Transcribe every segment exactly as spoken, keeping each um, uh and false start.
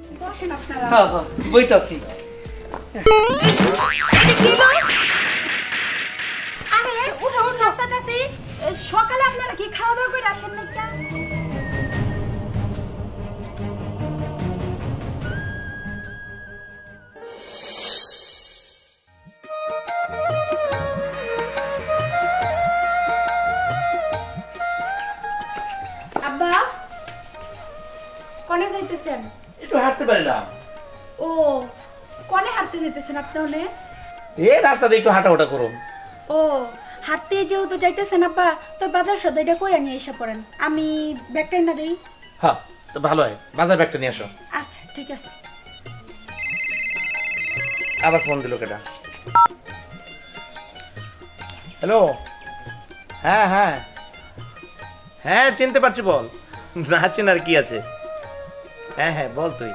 বসেন আপনারা। হ্যাঁ হ্যাঁ বইতাছি। আরে উঠো উঠো চাচাচাচি, সকালে আপনারা কি খাওয়া দাওয়া করে আসেন না? আব্বা কোনে যাইতেছেন? একটু হাঁটতে পারিলাম। ও কোনে হাঁটতে যাইতেছেন আপনি? এ রাস্তা দিয়ে একটু হাঁটা ওটা করুন। ও হাঁটতে যেহেতু যাইতেছেন আব্বা, তো বাজার সদাইটা করে নিয়ে এসে পড়েন, আমি ব্যাগটা না দেই। হ্যাঁ তো ভালো হয়, বাজার ব্যাগটা নিয়ে আসো। আচ্ছা ঠিক আছে। আবার ফোন দিল কেটা? হ্যালো। হ্যাঁ হ্যাঁ হ্যাঁ চিনতে পারছি, বল। না চেনার কি আছে? হ্যাঁ হ্যাঁ বল তুই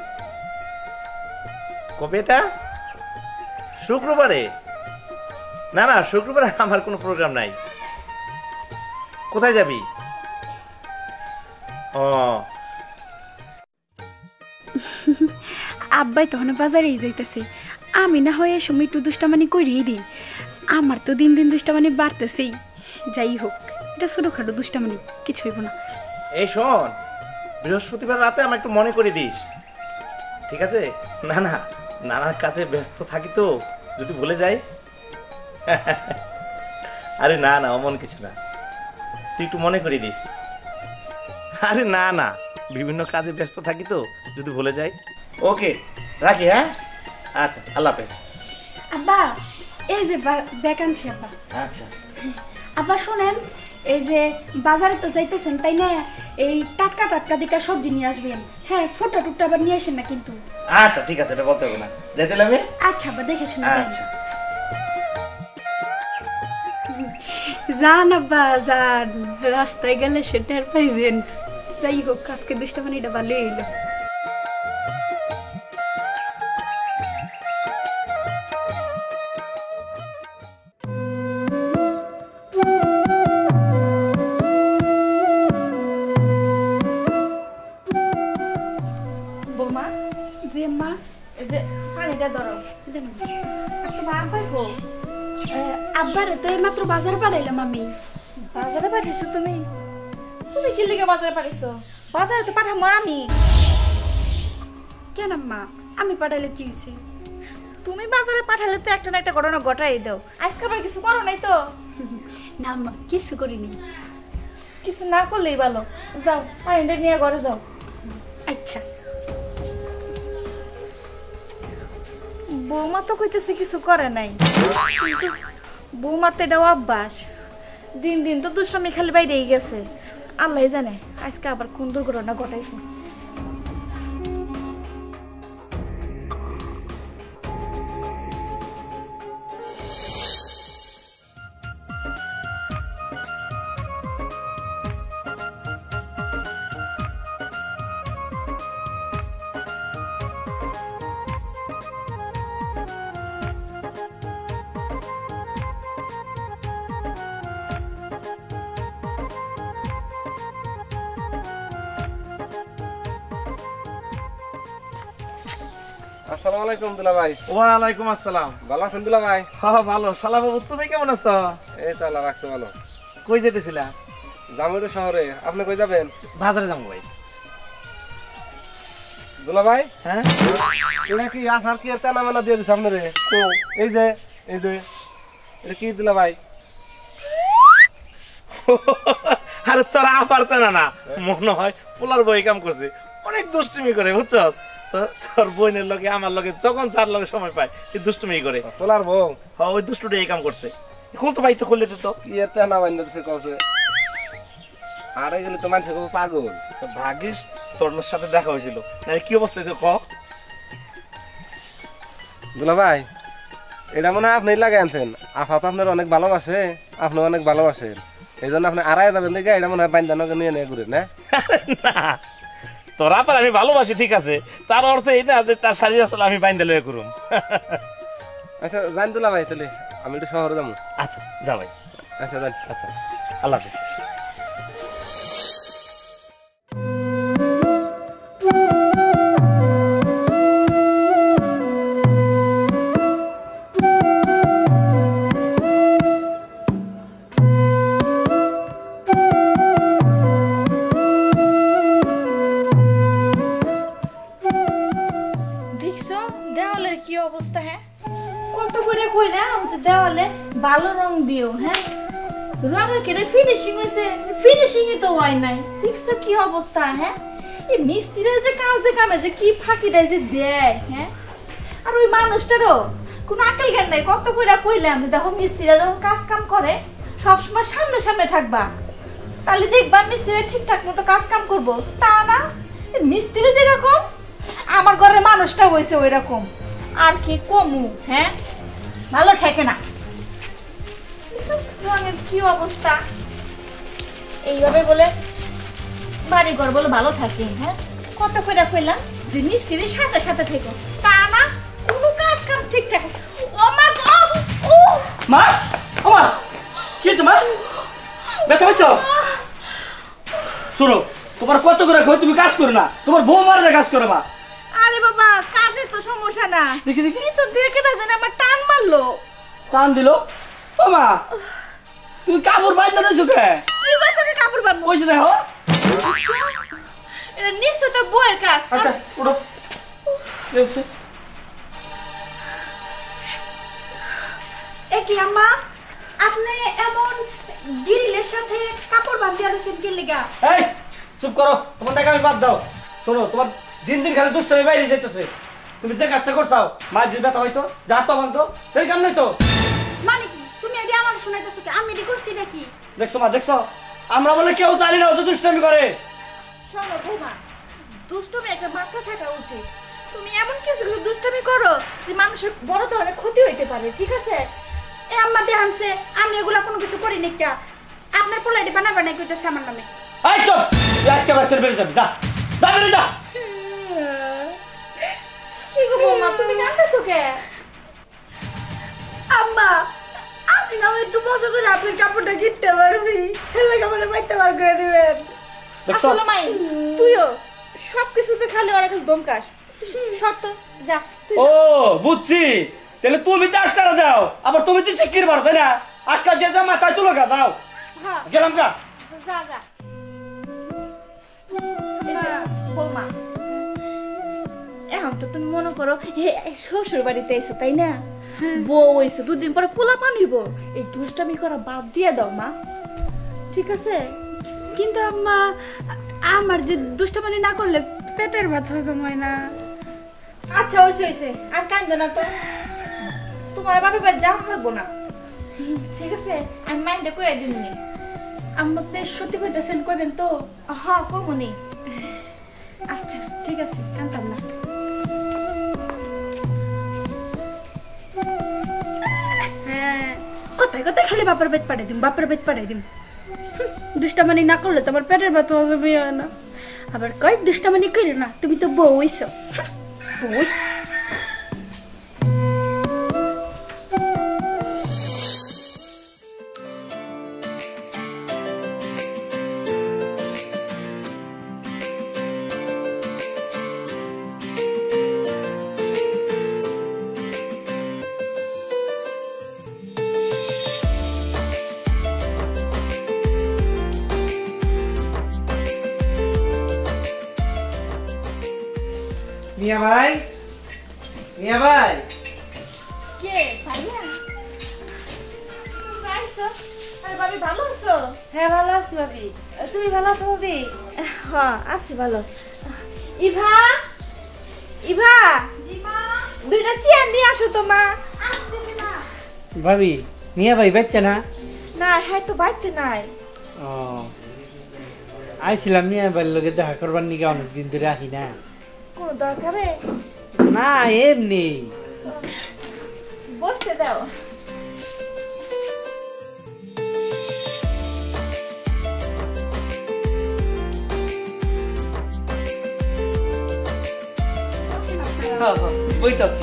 কবে? এটা শুক্রবারে? না না শুক্রবারে আমার কোনো প্রোগ্রাম নাই। কোথায় যাবি? ও আব্বাই তখন বাজারেই যাইতেছে, আমি না হয় সময় একটু দুষ্টামানি করিয়ে দিই। আমার তো দিন দিন দুষ্টামানি বাড়তেছেই। যাই হোক, এটা ছোটখাটো দুষ্টামানি, কিছু হইব না। এই শোন, বৃহস্পতিবার রাতে আমার একটু মনে করে দিস, ঠিক আছে? না না নানার কাজে ব্যস্ত থাকি তো, যদি ভুলে যাই। আরে না না অমন কিছু না, তুই একটু মনে করে দিস। আরে না না বিভিন্ন কাজে ব্যস্ত থাকি তো, যদি ভুলে যাই। ওকে রাখি, হ্যাঁ? আচ্ছা আল্লাহ হাফেজ। আব্বা এই যে ব্যাগ আনছি আব্বা। আচ্ছা আব্বা শোনেন, এই যে বাজারে তো যাইতেছেন তাই না, এই টাটকা টাটকা দিকা সবজি নিয়ে আসবেন। হ্যাঁ ফুটা টুকটা আবার নিয়ে আসেন না কিন্তু। আচ্ছা ঠিক আছে, এটা বলতে হবে না, যাইতে আমি। আচ্ছা আব্বা দেখে শুনে আচ্ছা যান আব্বা যান, রাস্তায় গেলে সেটার পাইবেন। যাই হোক আজকে দুষ্টামানিটা ভালো এলো। বৌমা যে মা এই যে পানিটা ধরো। তোমার আব্বাই গো? আব্বারে তো এই মাত্র বাজারে পাঠাইলাম আমি। বাজারে পাঠিয়েছো তুমি? তুমি কি লিগে বাজারে পাঠিয়েছো? বাজারে তো পাঠাবো আমি। কেন মা, আমি পাঠাইলে কি হয়েছে? তুমি বাজারে পাঠালে তো একটা না একটা ঘটনা ঘটাই দাও। আজকে আবার কিছু করো নাই তো? না মা কিছু করিনি। কিছু না করলেই ভালো। যাও পানিটা নিয়ে ঘরে যাও। আচ্ছা। বৌমা তো কইতেছে কিছু করে নাই, কিন্তু বৌমার তো এটাও অভ্যাস। দিন দিন তো দুষ্টামি খালি বাইরেই গেছে। আল্লাহ জানে আজকে আবার কোন দুর্ঘটনা ঘটাইছে। আসসালামু আলাইকুম দুলা ভাই। ওয়ালাইকুম আসসালাম। ভালো আছেন দুলা ভাই? হ্যাঁ ভালো। শালা বাবু তুমি কেমন আছো? এই তো আল্লাহ রাখছে ভালো। কই যেতেছিলা? যাবো তো শহরে। আপনি কই যাবেন? বাজারে যাবো ভাই। দুলা ভাই হ্যাঁ এটা কি আসার কি তেনা মেনা দিয়ে দিচ্ছে আপনারে? তো এই যে এই যে এটা কি দুলা ভাই? আরে তোরা পারতে না না, মনে হয় পোলার বই কাম করছে, অনেক দুষ্টুমি করে বুঝছস তো। তোর বোনের লগে আমার লগে যখন চার লগে সময় পায় এই দুষ্টুমি করে। পোলার বউ? হ্যাঁ ওই দুষ্টুটা এই কাম করছে। এখন তো ভাই তো করলে তো কি তেনা বান্ধব সে কছে আরে গেলে তো মানুষ খুব পাগল। ভাগিস তোর সাথে দেখা হয়েছিল না, কি অবস্থা তো ক। দুলা ভাই এটা মনে হয় আপনি লাগে আনছেন। আফা তো আপনার অনেক ভালোবাসে, আপনি অনেক ভালোবাসেন, এই জন্য আপনি আড়াই যাবেন দেখে এটা মনে হয় বান্ধানোকে নিয়ে নিয়ে ঘুরে না। না তোরা পার আমি ভালোবাসি ঠিক আছে, তার অর্থ এই না যে তার শাড়ি আসলে আমি বাইন্দা লয়ে করুম। আচ্ছা জান দুলা ভাই, তাহলে আমি একটু শহরে যাবো। আচ্ছা যা ভাই। আচ্ছা জান। আচ্ছা আল্লাহ হাফিজ। দেওয়ালের কি অবস্থা? হ্যাঁ, কত করে কইলাম যে দেওয়ালে ভালো রং দিও। হ্যাঁ, রঙের কেটে ফিনিশিং হয়েছে, ফিনিশিং তো হয় নাই। দেখছো কি অবস্থা? হ্যাঁ, এই মিস্ত্রিরা যে কাজে কামে যে কি ফাঁকিটাই যে দেয়। হ্যাঁ, আর ওই মানুষটারও কোনো আকেল জ্ঞান নাই। কত করে কইলাম যে দেখো মিস্ত্রিরা যখন কাজ কাম করে সবসময় সামনে সামনে থাকবা, তাহলে দেখবা মিস্ত্রিরা ঠিকঠাক মতো কাজ কাম করবো। তা না, মিস্ত্রি যেরকম আমার ঘরের মানুষটা হয়েছে ওই রকম। আর কি কমু? হ্যাঁ, ভালো ঠেকে না। রঙের কি অবস্থা? এইভাবে বলে বাড়ি ঘর বলে ভালো থাকে? হ্যাঁ, কত করে কইলাম যে মিস্ত্রির সাথে সাথে থেকো, তা না, কোনো কাজ কাম ঠিকঠাক। ও মা গো! ও মা, ও মা, কি হয়েছে মা? ব্যথা হয়েছ? শোনো, তোমার কত করে কই তুমি কাজ করো না, তোমার বউ মারা কাজ করো মা। আরে বাবা, কাজে তো সমস্যা না। দেখি দেখি, কিছু দিয়ে কেটে জানে আমার টান মারলো। টান দিল? ও মা, তুমি কাপড় বাইন্দা না সুখে? তুই কই সঙ্গে কাপড় বাঁধবো? কইছে দেখো, এটা নিশ্চয় তো বউয়ের কাজ। আচ্ছা উঠো। দেখছো এ কি আম্মা, আপনি এমন গিরিলের সাথে কাপড় বাঁধিয়ে রয়েছেন কি লেগা? এই চুপ করো, তোমার টাকা আমি বাদ দাও। শোনো, তোমার দিন দিন খালি দুষ্টমি বাইরে যাইতেছে। তুমি যে কাজটা করছাও, মা যদি ব্যথা হইতো, যা হাত পা ভাঙতো, সেই কাম নাই তো। মানে কি তুমি এদি আমার শোনাইতেছো কি? আমি এদি করছি নাকি? দেখছো মা, দেখছো, আমরা বলে কেউ জানি না ও যে দুষ্টমি করে। শোনো বৌমা, দুষ্টমি একটা মাত্রা থাকা উচিত। তুমি এমন কিছু কিছু দুষ্টমি করো যে মানুষের বড় ধরনের ক্ষতি হইতে পারে, ঠিক আছে? এ আম্মা দেখানছে আমি এগুলা কোনো কিছু করি নাই। কা আপনার পোলাইটি বানা বানাই কইতেছে আমার নামে। এই চুপ, তুই আজকে বাড়িতে বেরিয়ে যাবি, যা যা বেরিয়ে যা। কি গো বৌমা, তুমি কাঁদতেছো কে? আম্মা, আমি না একটু মজা করে আপনার কাপড়টা কিনতে পারছি, হেলে কাপড়ে বাইতে বার করে দিবেন। দেখছো আসলে মাই, তুইও সবকিছুতে খালি ওরা খালি দমকাস। শর্ত যা তুই ও বুঝছি, তাহলে তুমি তো আজকাল দাও, আবার তুমি তো শিক্ষির বার, তাই না? আজকাল যে যা মাথায় তুলো গা, যাও। হ্যাঁ, গেলাম গা। যা যা। এই যে বৌমা, এখন তো তুমি মনে করো শ্বশুর বাড়িতে এসো, তাই না? বউ এসো, দুদিন পরে পোলা পানিব। এই দুষ্টামি করা বাদ দিয়ে দাও মা, ঠিক আছে? কিন্তু আম্মা, আমার যে দুষ্টমানি না করলে পেটের ব্যথা হজম হয় না। আচ্ছা হয়েছে হয়েছে, আর কান্দে না তো। তোমার বাপের বাড়ি যাওয়া লাগবো না, ঠিক আছে? আমি মাইন্ডে কয়ে দিননি। আম্মা আপনি সত্যি কইতেছেন, কইবেন তো? হ্যাঁ কমনি। আচ্ছা ঠিক আছে, কান্তাম না। হ্যাঁ, কোথায় কোথায় খালি বাপের পেট পাঠাই দিম, বাপের পেট পাঠাই দিম। দুষ্টামানি না করলে তোমার পেটের ব্যথা হজম হয় না। আবার কই দুষ্টামানি করি না, তুমি তো বউ হইছো। বউ হইছো। মিয়া ভাই, মিয়া ভাই, কে ভাইয়া? আইছো? আরে ভাবি ভালো আছো? হ্যাঁ ভালো আছি ভাবি, তুমি ভালো আছো ভাবি? হ্যাঁ আছি ভালো। ইভা, ইভা, জি মা। দুইটা চেয়ার নিয়ে আসো তো মা। আসতেছি না। ভাবি মিয়া ভাই বাচ্চা না? না, হ্যাঁ তো বাইতে নাই। ও আইছিলাম মিয়া ভাইয়ের লগে দেখা করবার নিকে, অনেকদিন ধরে আসি না। কোনো দরকারে? না এমনি। বসতে দাও। বইতাছি।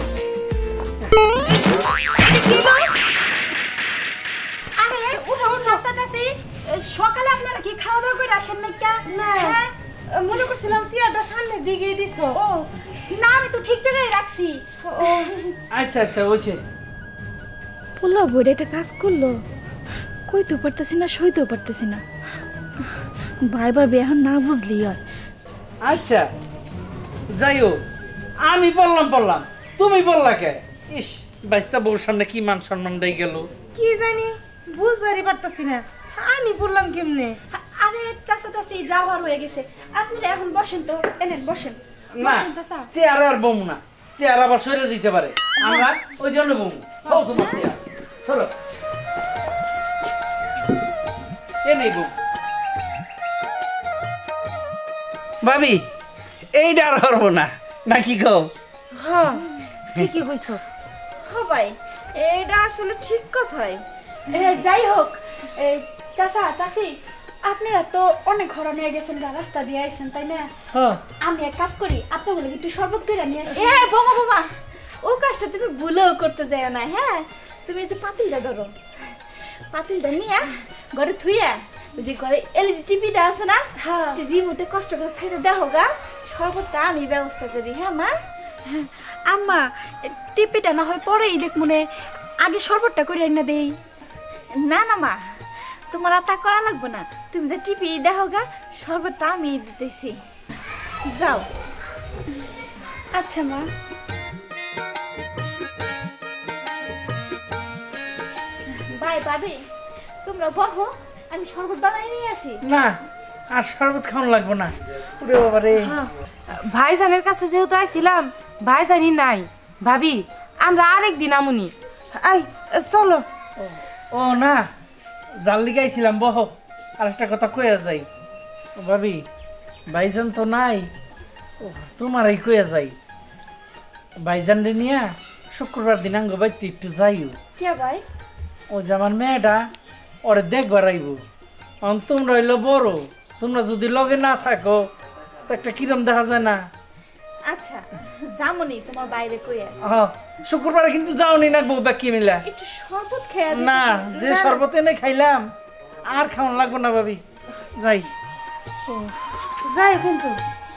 আরে উঠো উঠো, চাচি। সকালে আপনারা কি খাওয়া দাওয়া করে আসেন না? কা না, মনে করছিলাম চেয়ারটা সামনের দিকে দিছো। ও না, আমি তো ঠিক জায়গায় রাখছি। ও আচ্ছা আচ্ছা, ওইছে। পোলা বইটা একটা কাজ করলো, কইতেও পারতেছি না, সইতেও পারতেছি না। ভাই ভাবি এখন না বুঝলি হয়। আচ্ছা যাই হোক, আমি বললাম বললাম তুমি বললা কে? ইস, বাইশটা বউর সামনে কি মান সম্মান দেই গেল। কি জানি বুঝবারই পারতাছি না, আমি বললাম কেমনে? আরে চাচা চাচি যাওয়ার হয়ে গেছে, আপনারা এখন বসেন তো, এনেন বসেন। না, বসেন চাচা। চেয়ারে আর বমু না, চেয়ার আবার সরে যেতে পারে, আমরা ওই জন্য বমু। হও তোমার চেয়ার, সরো। এ নেই বউ। ভাবি, এইটা আর হরবো না, নাকি কও? হ্যাঁ ঠিকই কইছো। হ্যাঁ ভাই, এটা আসলে ঠিক কথাই। এ, যাই হোক, এই চাচা চাচি আপনারা তো অনেক ঘর নিয়ে গেছেন, রাস্তা দিয়ে আইছেন তাই না? হ্যাঁ, আমি এক কাজ করি, আপনার বলে একটু শরবত করে নিয়ে আসি। এ বোমা বোমা, ও কাজটা তুমি ভুলেও করতে যাও না। হ্যাঁ, তুমি এই যে পাতিলটা ধরো, পাতিলটা নিয়ে ঘরে থুইয়া ওই যে ঘরে এলইডি টিভিটা আছে না, হ্যাঁ রিমোটে কষ্ট করে সাইডে দেখো গা, সর্বটা আমি ব্যবস্থা করি। হ্যাঁ মা। আম্মা, টিপিটা না হয় পরেই দেখ, মনে আগে শরবতটা করে না দেই। না না মা, তোমার আর তা করা লাগবে না, তুমি যে টিভি দেখো গা, সর্বটা আমি দিতেছি। যাও। আচ্ছা মা। বাই ভাবি, তোমরা বহো, আমি শরবত বানাই নিয়ে আসি। না আর শরবত খাওয়ানো লাগবো না। ওরে বাবা রে। ভাইজানের কাছে যেহেতু আইছিলাম, ভাইজানি নাই, ভাবি আমরা আরেক দিন আমুনি। আই চলো। ও না, জাল লিগাইছিলাম, বহ। আর একটা কথা কইয়া যাই। ও ভাবি, ভাইজান তো নাই, ও তোমারই কইয়া যাই। ভাইজান রে নিয়া শুক্রবার দিন আঙ্গ বাইতে একটু যাইও। কে ভাই? ও যে আমার মেয়েটা, ওরে দেখবার আইব। অন তোমরা হইলো বড়, তোমরা যদি লগে না থাকো তো একটা কিরম দেখা যায় না। আচ্ছা যামনি তোমার বাইরে কইয়া। হ্যাঁ, শুক্রবারে কিন্তু যাওনি না বউ বাকি মিলা। একটু শরবত খেয়ে না, যে শরবত এনে খাইলাম আর খাওয়ান লাগবো না ভাবি, যাই। যাই কিন্তু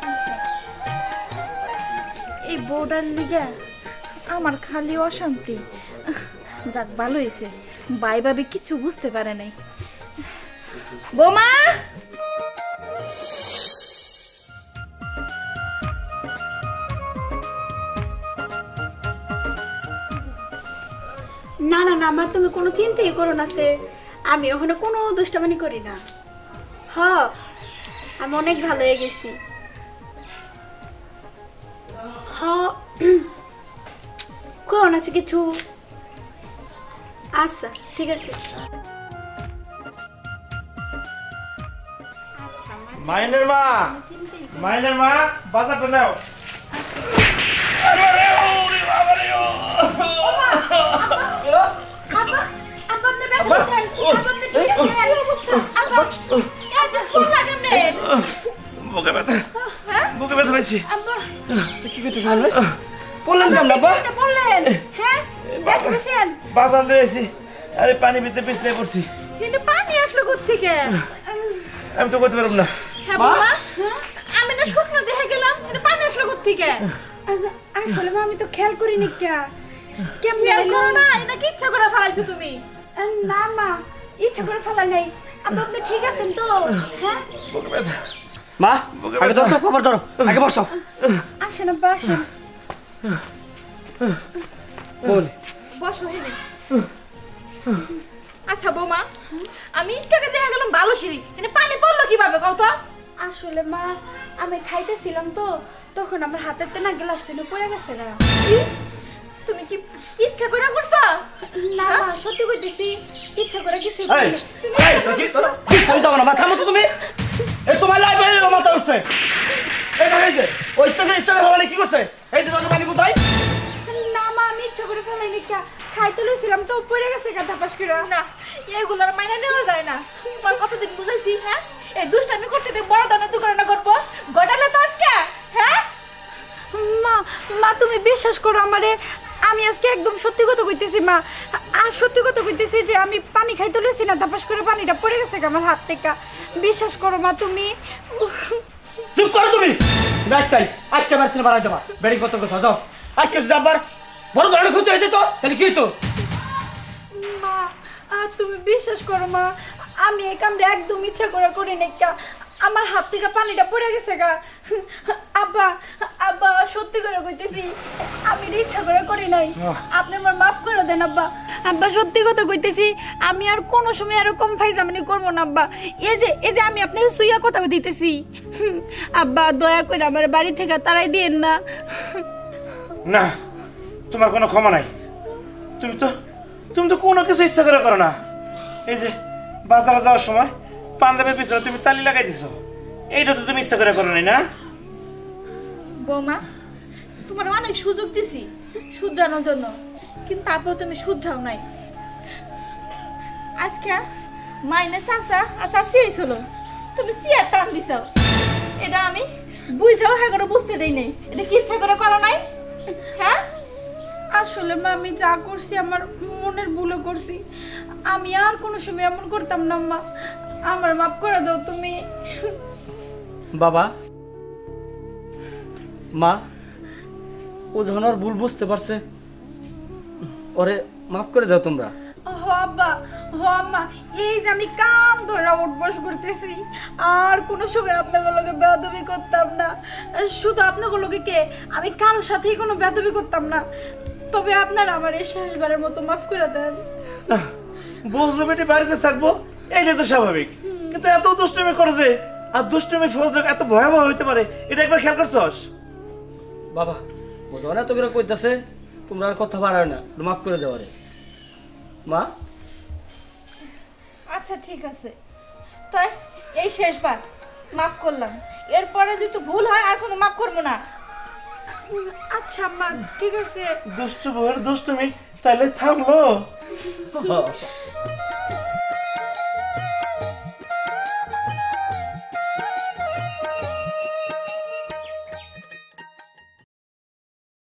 এই বউটার লিগা আমার খালি অশান্তি। যাক ভালো হয়েছে, বাই ভাবি কিছু বুঝতে পারে নাই। বোমা, না না না মা, তুমি কোনো চিন্তাই করো না, সে আমি ওখানে কোনো দুষ্টামানি করি না। হ, আমি অনেক ভালো হয়ে গেছি। হ, কোন আছে কিছু? আচ্ছা ঠিক আছে। মাইনের মা, মাইনের মা, বাজারটা নাও। বুকে ব্যথা, বুকে ব্যথা পাইছি। কি করতেছ আমরা? বললেন কেমন আব্বা? বললেন হ্যাঁ, বাজার রয়েছি, আরে পানি ভিতরে পিছলে পড়ছি। কিন্তু পানি আসলো কোত্থেকে? আমি তো করতে পারব না। হ্যাঁ বাবা, আমি না শুকনো দেখে গেলাম, এটা পানি আসলো কোত্থেকে? আসলে মা আমি তো খেয়াল করিনি। কেমন খেয়াল করো না, নাকি ইচ্ছা করে ফেলাইছো তুমি? না মা, ইচ্ছা করে ফেলা নাই। আপনি আপনি ঠিক আছেন তো? হ্যাঁ বুকে ব্যথা। মা, আগে ধরো তো, খবর ধরো, আগে বসো। আসেন আব্বা আসেন। বল। বসো হেনে। আচ্ছা বৌমা, আমি একটু আগে দেখা গেলাম ভালো সিঁড়ি, কিন্তু পানি পড়লো কিভাবে কও তো? আসলে মা আমি খাইতেছিলাম তো, তখন আমার হাতের না গ্লাসটা নিয়ে পড়ে গেছে না। তুমি কি ইচ্ছা করে করছো? না মা, সত্যি কইতেছি, ইচ্ছা করে কিছু এই, করিনি। এই, কি করো? কি করে যাও না, মাথা মতো তুমি? এই তোমার লাইব্রেরির মাথা উঠছে। এই দেখাইছে, ওই ইচ্ছা ইচ্ছা করে কি করছে? এই যে পানি কোথায়? না মা, আমি ইচ্ছা করে ফেলাইনি। কা খাইতে লইছিলাম তো পড়ে গেছে কাটা পাশ করে। না, এগুলোর মাইনা নেওয়া যায় না। তোমার কতদিন বুঝাইছি, হ্যাঁ? এই দুষ্টামি করতে দিয়ে বড় ধরনের দুর্ঘটনা করবো, ঘটালে তো আজকে, হ্যাঁ? মা মা তুমি বিশ্বাস করো আমারে, আমি আজকে একদম সত্যি কথা কইতেছি মা। আর সত্যি কথা কইতেছি যে আমি পানি খাইতে লইছি না, তাপাস করে পানিটা পড়ে গেছে আমার হাত থেকে। বিশ্বাস করো মা তুমি। চুপ করো তুমি। আজকাই আজকে বাচ্চা বাড়া যাবা, বেড়ি কত কথা যাও। আজকে যদি আবার বড় ধরনের ক্ষতি হয়ে যেত তাহলে কি হতো? মা আর তুমি বিশ্বাস করো মা, আমি এই কামটা একদম ইচ্ছা করে করি না। আমার হাত থেকে পানিটা পড়ে গেছে গা। আব্বা আব্বা সত্যি করে কইতেছি আমি এটা ইচ্ছা করে করি নাই, আপনি আমার মাফ করে দেন আব্বা। আব্বা সত্যি কথা কইতেছি আমি আর কোনো সময় এরকম ফাইজামানি করবো না আব্বা। এই যে এই যে আমি আপনার সুইয়া কথা দিতেছি আব্বা, দয়া করে আমার বাড়ি থেকে তারাই দিয়েন না। না, তোমার কোনো ক্ষমা নাই। তুমি তো তুমি তো কোনো কিছু ইচ্ছা করে করো না। এই যে বাজারে যাওয়ার সময় পাঞ্জাবের পিছনে তুমি তালি লাগাই দিছো, এইটা তো তুমি ইচ্ছা করে করো নাই না? বৌমা তোমার অনেক সুযোগ দিছি শুধরানোর জন্য, কিন্তু তারপর তুমি শুধরাও নাই। আজকে মাইনে চাচা আর চাচি আইছিল, তুমি চেয়ার টান দিছ। এটা আমি বুঝাও হ্যাঁ করে বুঝতে দেই নাই। এটা কি ইচ্ছা করে করো নাই? হ্যাঁ আসলে মা আমি যা করছি আমার মনের ভুলে করছি, আমি আর কোনো সময় এমন করতাম না মা, আমার মাফ করে দাও তুমি। বাবা মা, ও যখন ওর ভুল বুঝতে পারছে ওরে মাফ করে দাও তোমরা। হ আব্বা হ আম্মা, এই যে আমি কাম ধরে উঠবস করতেছি, আর কোনো সময় আপনাগুলোকে বেয়াদবি করতাম না। শুধু আপনাগুলোকে কে, আমি কারোর সাথেই কোনো বেয়াদবি করতাম না। তবে আপনারা আমার এই শেষবারের মতো মাফ করে দেন। বলছো বেটি বাড়িতে থাকবো, এইটা তো স্বাভাবিক, কিন্তু এত দুষ্টুমি করেছে, আর দুষ্টুমি ফল এত ভয়াবহ হইতে পারে এটা একবার খেয়াল করছস? বাবা ও যখন এত করে কইতাছে তোমরা আর কথা বাড়ায় না, মাফ করে দেওয়ারে। মা আচ্ছা ঠিক আছে, তাই এই শেষবার মাফ করলাম, এরপরে যদি ভুল হয় আর কোনো মাফ করবো না। আচ্ছা আম্মা ঠিক আছে। দুষ্টু বউয়ের দুষ্টুমি তাইলে থামলো।